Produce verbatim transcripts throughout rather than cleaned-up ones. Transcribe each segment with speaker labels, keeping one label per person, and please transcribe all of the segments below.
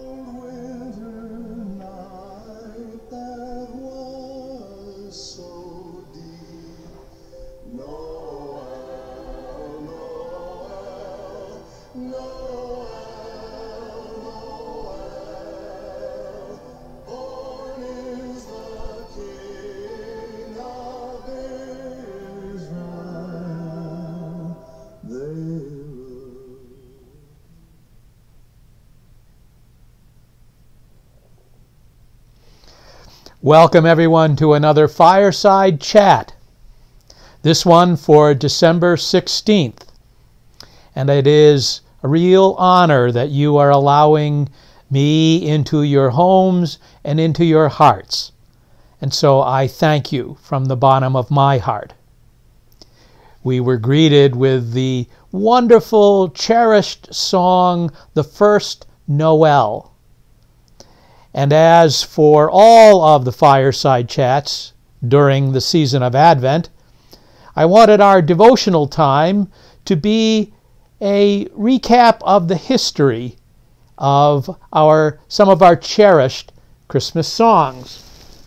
Speaker 1: Welcome everyone to another Fireside Chat. This one for December sixteenth. And it is a real honor that you are allowing me into your homes and into your hearts. And so I thank you from the bottom of my heart. We were greeted with the wonderful, cherished song, The First Noel. And as for all of the Fireside Chats during the season of Advent, I wanted our devotional time to be a recap of the history of our some of our cherished Christmas songs.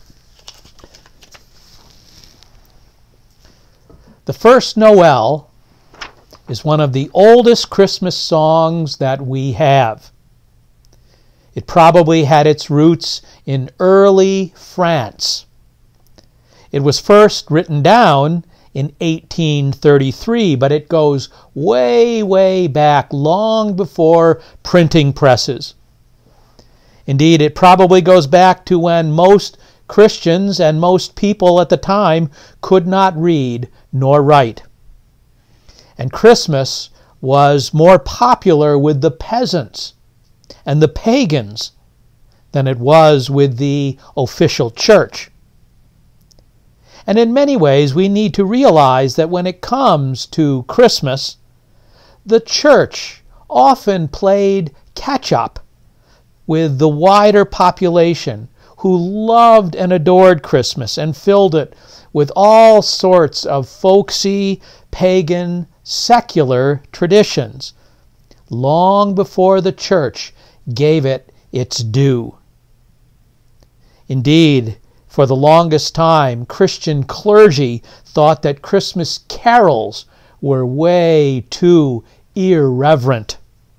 Speaker 1: The First Noel is one of the oldest Christmas songs that we have. It probably had its roots in early France. It was first written down in eighteen thirty-three, but it goes way, way back, long before printing presses. Indeed, it probably goes back to when most Christians and most people at the time could not read nor write. And Christmas was more popular with the peasants and the pagans than it was with the official church. And in many ways, we need to realize that when it comes to Christmas, the church often played catch-up with the wider population who loved and adored Christmas and filled it with all sorts of folksy, pagan, secular traditions, long before the church gave it its due. Indeed, for the longest time, Christian clergy thought that Christmas carols were way too irreverent.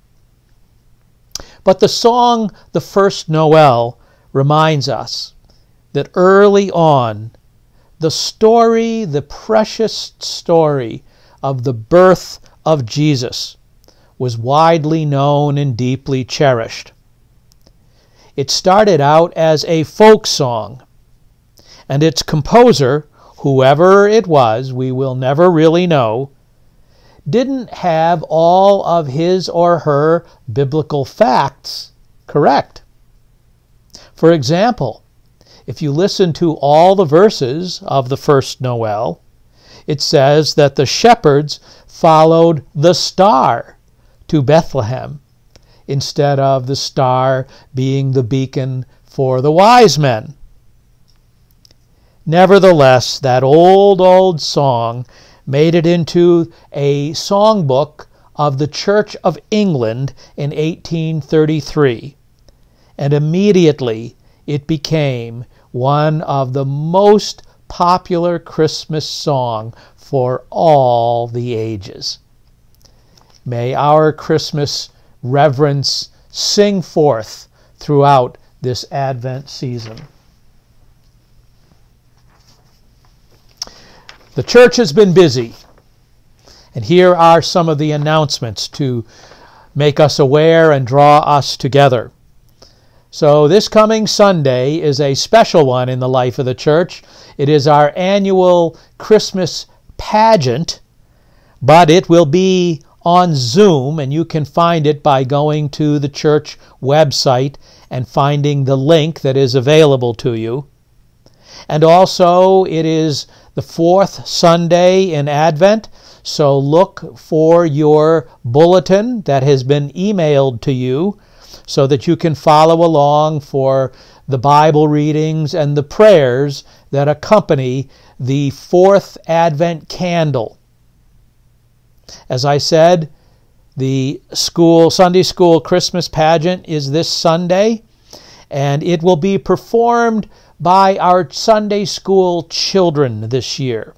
Speaker 1: But the song, The First Noel, reminds us that early on, the story, the precious story of the birth of Jesus was widely known and deeply cherished. It started out as a folk song, and its composer, whoever it was, we will never really know, didn't have all of his or her biblical facts correct. For example, if you listen to all the verses of the First Noel, it says that the shepherds followed the star to Bethlehem, instead of the star being the beacon for the wise men. Nevertheless, that old, old song made it into a songbook of the Church of England in eighteen thirty-three, and immediately it became one of the most popular Christmas songs for all the ages. May our Christmas reverence sing forth throughout this Advent season. The church has been busy, and here are some of the announcements to make us aware and draw us together. So this coming Sunday is a special one in the life of the church. It is our annual Christmas pageant, but it will be on Zoom, and you can find it by going to the church website and finding the link that is available to you. And also, it is the fourth Sunday in Advent, so look for your bulletin that has been emailed to you so that you can follow along for the Bible readings and the prayers that accompany the fourth Advent candle. As I said, The school Sunday school Christmas pageant is this Sunday, and it will be performed by our Sunday school children this year.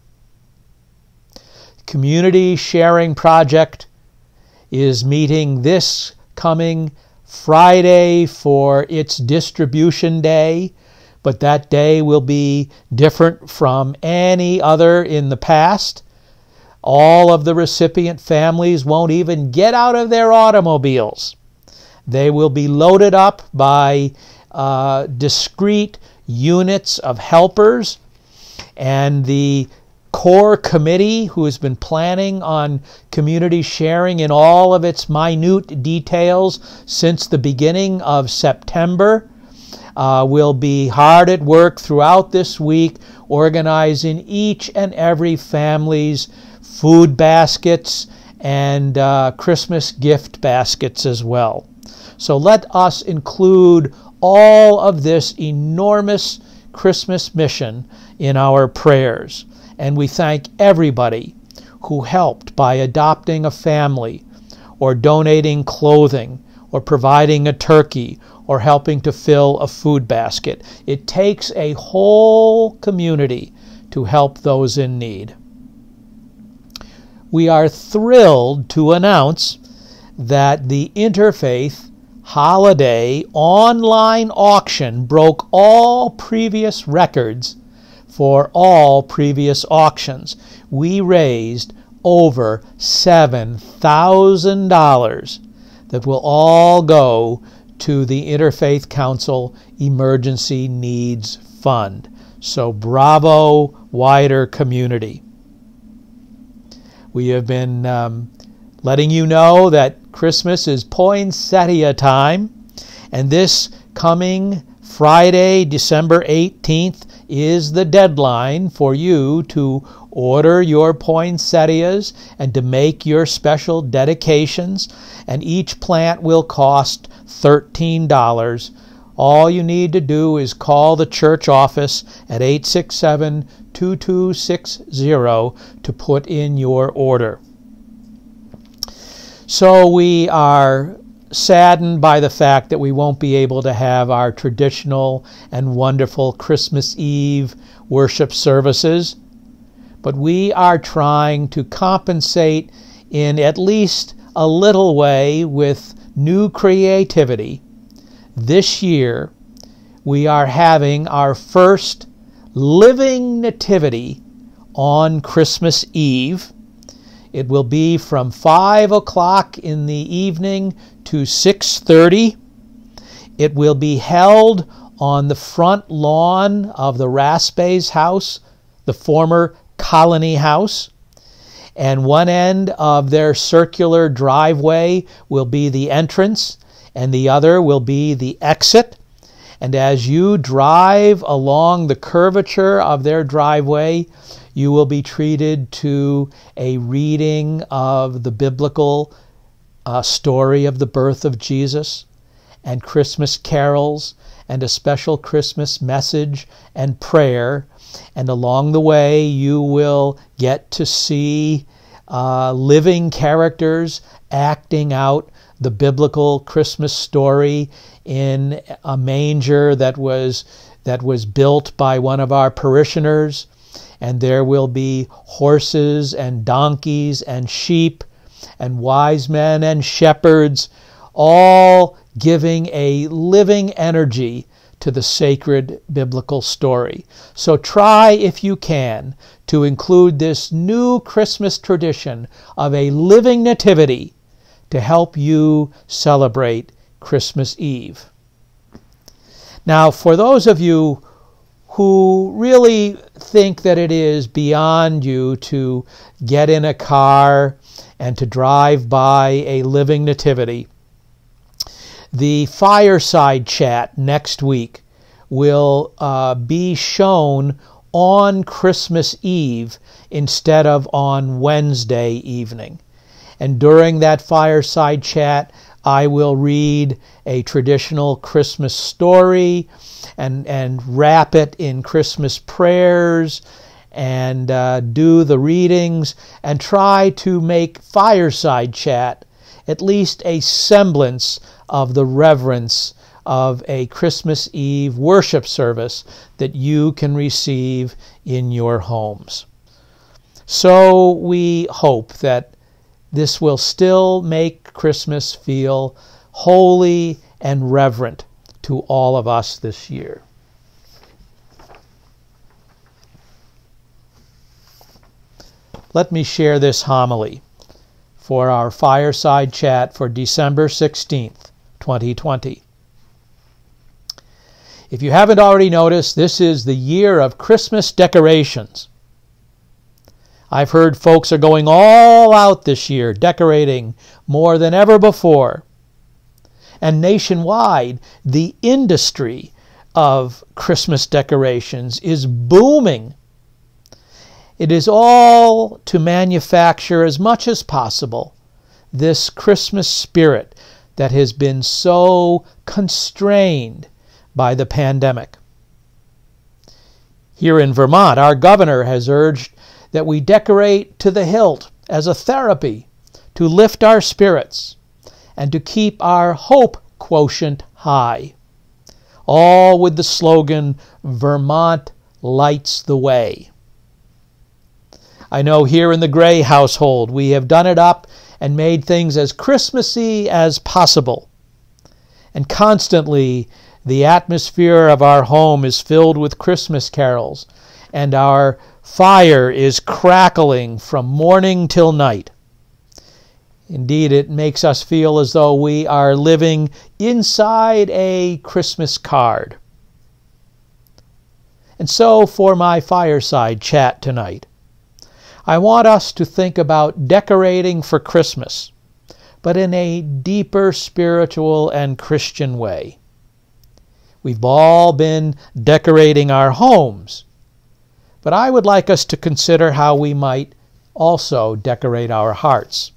Speaker 1: Community Sharing Project is meeting this coming Friday for its distribution day, but that day will be different from any other in the past. All of the recipient families won't even get out of their automobiles. They will be loaded up by uh, discrete units of helpers, and the core committee, who has been planning on community sharing in all of its minute details since the beginning of September, uh, will be hard at work throughout this week organizing each and every family's food baskets and uh, Christmas gift baskets as well. So let us include all of this enormous Christmas mission in our prayers. And we thank everybody who helped by adopting a family, or donating clothing, or providing a turkey, or helping to fill a food basket. It takes a whole community to help those in need. We are thrilled to announce that the Interfaith Holiday online auction broke all previous records for all previous auctions. We raised over seven thousand dollars that will all go to the Interfaith Council Emergency Needs Fund. So bravo, wider community. We have been um, letting you know that Christmas is poinsettia time, and this coming Friday, December eighteenth, is the deadline for you to order your poinsettias and to make your special dedications, and each plant will cost thirteen dollars. All you need to do is call the church office at eight six seven, two two six zero to put in your order. So we are saddened by the fact that we won't be able to have our traditional and wonderful Christmas Eve worship services, but we are trying to compensate in at least a little way with new creativity. This year, we are having our first living nativity on Christmas Eve. It will be from five o'clock in the evening to six thirty. It will be held on the front lawn of the Raspays house, the former Colony House. And one end of their circular driveway will be the entrance, and the other will be the exit. And as you drive along the curvature of their driveway, you will be treated to a reading of the biblical uh, story of the birth of Jesus, and Christmas carols, and a special Christmas message and prayer. And along the way, you will get to see uh, living characters acting out the biblical Christmas story in a manger that was that was built by one of our parishioners. And there will be horses and donkeys and sheep and wise men and shepherds, all giving a living energy to the sacred biblical story. So try, if you can, to include this new Christmas tradition of a living nativity to help you celebrate Christmas Eve. Now, for those of you who really think that it is beyond you to get in a car and to drive by a living nativity, the Fireside chat next week will uh, be shown on Christmas Eve instead of on Wednesday evening. And during that Fireside chat, I will read a traditional Christmas story and, and wrap it in Christmas prayers and uh, do the readings and try to make Fireside chat at least a semblance of the reverence of a Christmas Eve worship service that you can receive in your homes. So we hope that this will still make Christmas feel holy and reverent to all of us this year. Let me share this homily for our Fireside Chat for December sixteenth, twenty twenty. If you haven't already noticed, this is the year of Christmas decorations. I've heard folks are going all out this year, decorating more than ever before. And nationwide, the industry of Christmas decorations is booming. It is all to manufacture as much as possible this Christmas spirit that has been so constrained by the pandemic. Here in Vermont, our governor has urged that we decorate to the hilt as a therapy to lift our spirits and to keep our hope quotient high, all with the slogan, Vermont lights the way. I know here in the Gray household we have done it up and made things as Christmassy as possible. And constantly the atmosphere of our home is filled with Christmas carols, and our fire is crackling from morning till night. Indeed, it makes us feel as though we are living inside a Christmas card. And so, for my fireside chat tonight, I want us to think about decorating for Christmas, but in a deeper spiritual and Christian way. We've all been decorating our homes, but I would like us to consider how we might also decorate our hearts.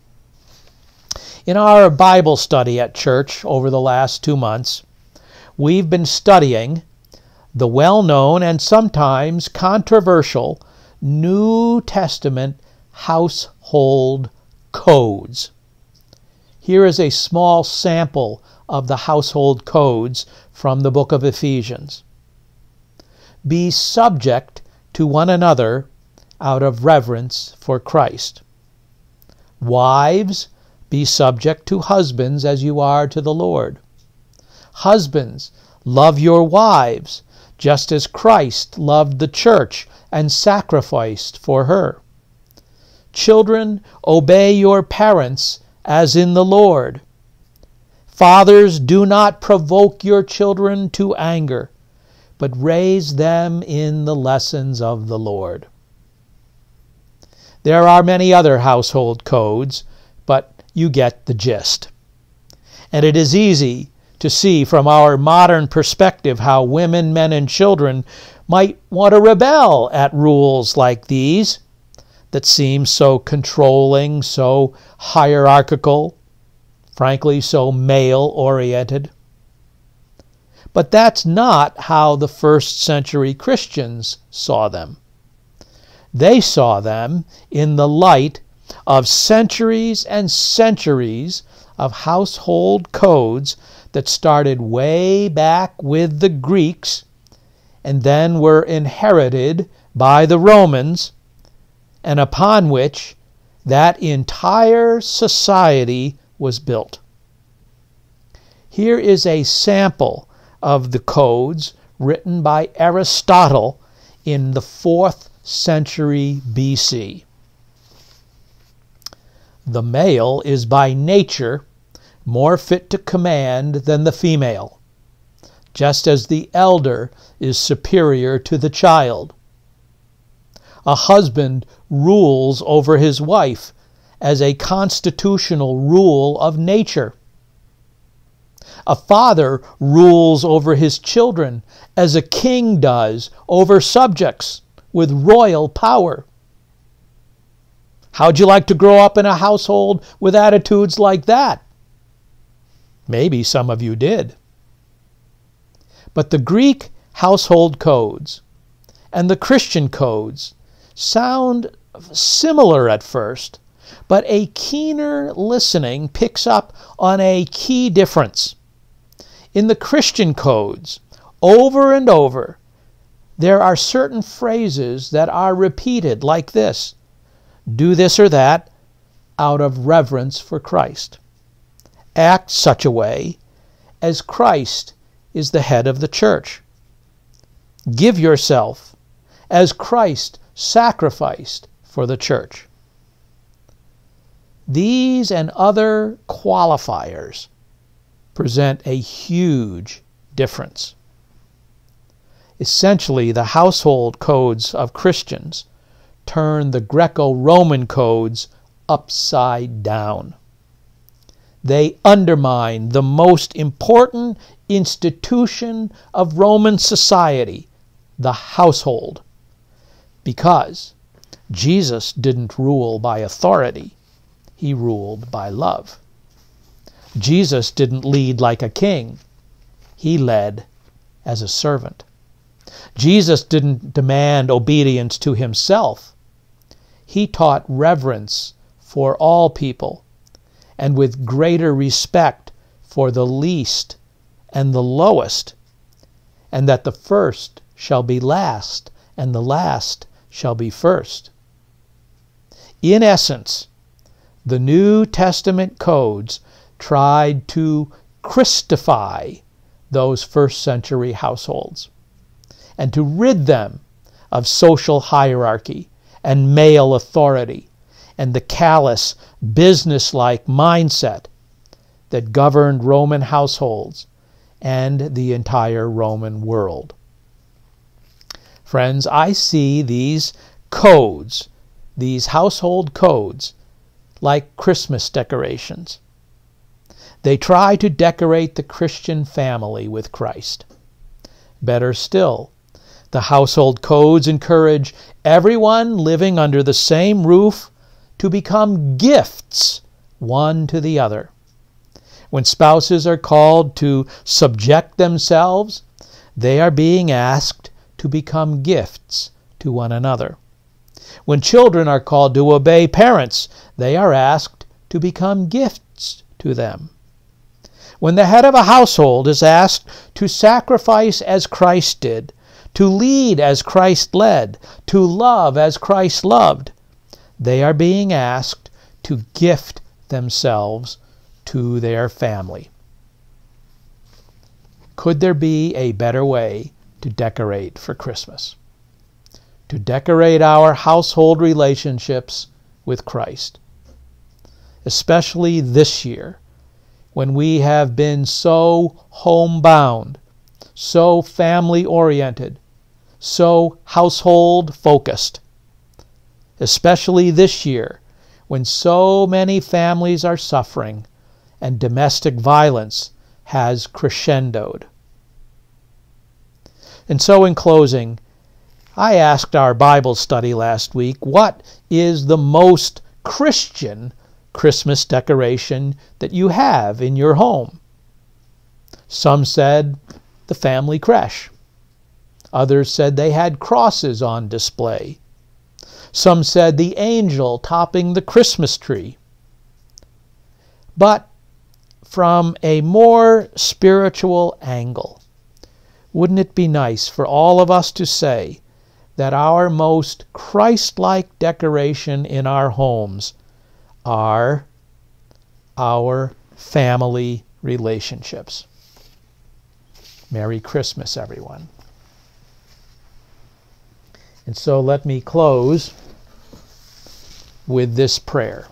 Speaker 1: In our Bible study at church over the last two months, we've been studying the well-known and sometimes controversial New Testament household codes. Here is a small sample of the household codes from the book of Ephesians. Be subject to one another out of reverence for Christ. Wives, be subject to husbands as you are to the Lord. Husbands, love your wives, just as Christ loved the church and sacrificed for her. Children, obey your parents as in the Lord. Fathers, do not provoke your children to anger, but raise them in the lessons of the Lord. There are many other household codes, but you get the gist. And it is easy to see from our modern perspective how women, men, and children might want to rebel at rules like these that seem so controlling, so hierarchical, frankly, so male-oriented. But that's not how the first century Christians saw them. They saw them in the light of centuries and centuries of household codes that started way back with the Greeks and then were inherited by the Romans, and upon which that entire society was built. Here is a sample of the codes written by Aristotle in the fourth century B C. The male is by nature more fit to command than the female, just as the elder is superior to the child. A husband rules over his wife as a constitutional rule of nature. A father rules over his children as a king does over subjects with royal power. How'd you like to grow up in a household with attitudes like that? Maybe some of you did. But the Greek household codes and the Christian codes sound similar at first, But a keener listening picks up on a key difference. In the Christian codes, over and over, there are certain phrases that are repeated like this: do this or that out of reverence for Christ. Act such a way as Christ is the head of the church. Give yourself as Christ sacrificed for the church. These and other qualifiers present a huge difference. Essentially, the household codes of Christians turn the Greco-Roman codes upside down. They undermine the most important institution of Roman society, the household, because Jesus didn't rule by authority. He ruled by love. Jesus didn't lead like a king. He led as a servant. Jesus didn't demand obedience to himself. He taught reverence for all people, and with greater respect for the least and the lowest, and that the first shall be last, and the last shall be first. In essence, the New Testament codes tried to Christify those first century households, and to rid them of social hierarchy and male authority and the callous, businesslike mindset that governed Roman households and the entire Roman world. Friends, I see these codes, these household codes, like Christmas decorations. They try to decorate the Christian family with Christ. Better still, the household codes encourage everyone living under the same roof to become gifts one to the other. When spouses are called to subject themselves, they are being asked to become gifts to one another. When children are called to obey parents, they are asked to become gifts to them. When the head of a household is asked to sacrifice as Christ did, to lead as Christ led, to love as Christ loved, they are being asked to gift themselves to their family. Could there be a better way to decorate for Christmas? To decorate our household relationships with Christ, especially this year, when we have been so homebound, so family-oriented, so household-focused. Especially this year, when so many families are suffering and domestic violence has crescendoed. And so in closing, I asked our Bible study last week, what is the most Christian Christmas decoration that you have in your home? Some said the family creche. Others said they had crosses on display. Some said the angel topping the Christmas tree. But from a more spiritual angle, wouldn't it be nice for all of us to say that our most Christ-like decoration in our homes are our family relationships? Merry Christmas, everyone. And so let me close with this prayer.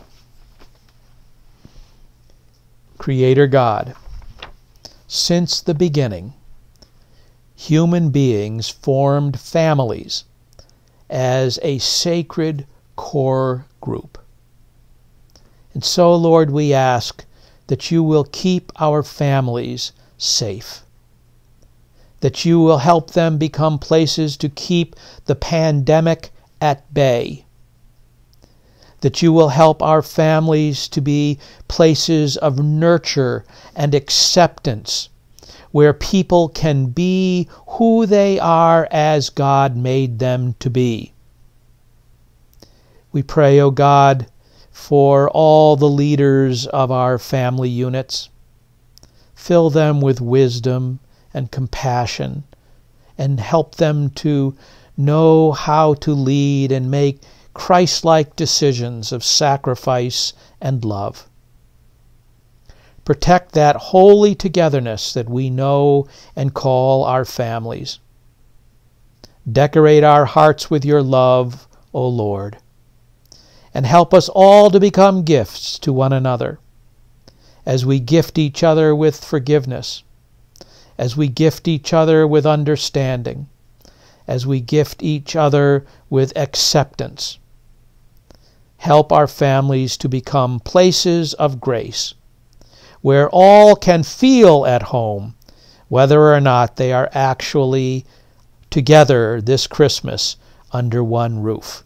Speaker 1: Creator God, since the beginning, human beings formed families as a sacred core group. And so, Lord, we ask that you will keep our families safe, that you will help them become places to keep the pandemic at bay, that you will help our families to be places of nurture and acceptance, where people can be who they are as God made them to be. We pray, O God, for all the leaders of our family units. Fill them with wisdom and compassion, and help them to know how to lead and make Christ-like decisions of sacrifice and love. Protect that holy togetherness that we know and call our families. Decorate our hearts with your love, O Lord, and help us all to become gifts to one another, as we gift each other with forgiveness, as we gift each other with understanding, as we gift each other with acceptance. Help our families to become places of grace, where all can feel at home, whether or not they are actually together this Christmas under one roof.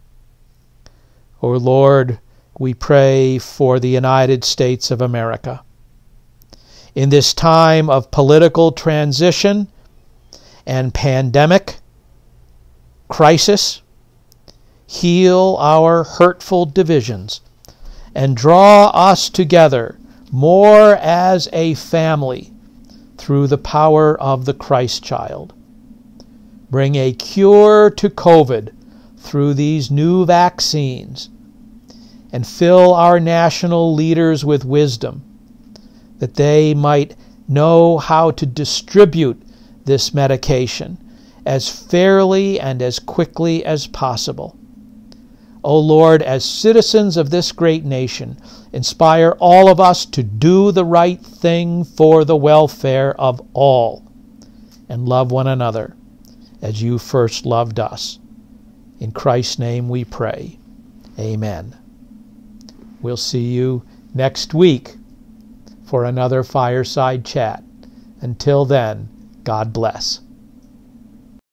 Speaker 1: O Lord, we pray for the United States of America. In this time of political transition and pandemic crisis, heal our hurtful divisions and draw us together more as a family through the power of the Christ child. Bring a cure to COVID through these new vaccines, and fill our national leaders with wisdom, that they might know how to distribute this medication as fairly and as quickly as possible. O Lord, as citizens of this great nation, inspire all of us to do the right thing for the welfare of all, and love one another as you first loved us. In Christ's name we pray. Amen. We'll see you next week for another Fireside Chat. Until then, God bless.